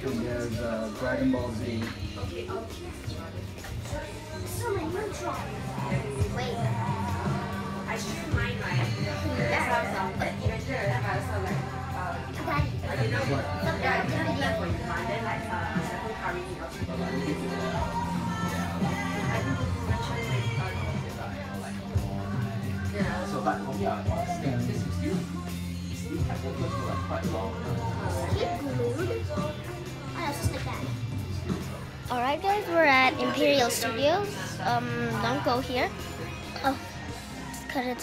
and there's Dragon Ball Z. Wait. I should mind like but eventually I also like I don't know what. Yeah, I did that for you, then like second curry also. I think yeah. So but this is still have worked for like quite long. Alright guys, we're at Imperial Studios. Don't go here. Oh, because it's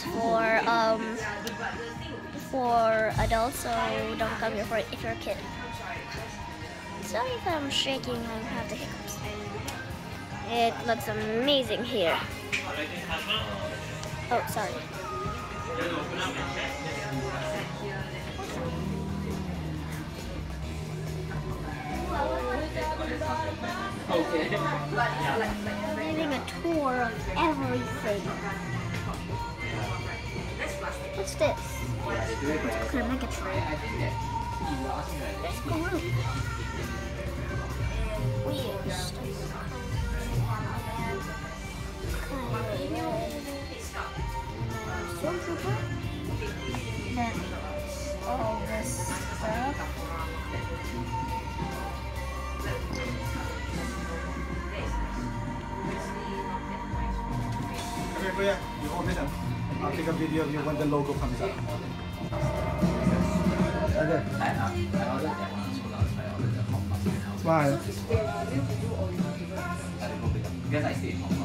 for adults, so don't come here for it if you're a kid. Sorry if I'm shaking, I have the hiccups. It looks amazing here. Oh, sorry. Okay. Giving a tour of everything. What's this? Can I make a tray? Let's go out. Wheels. Stormtrooper. Then all this stuff. Okay, Kuya, you hold this up. I'll take a video of you when the logo comes up. Okay. Smile. Because I stay in Hong Kong.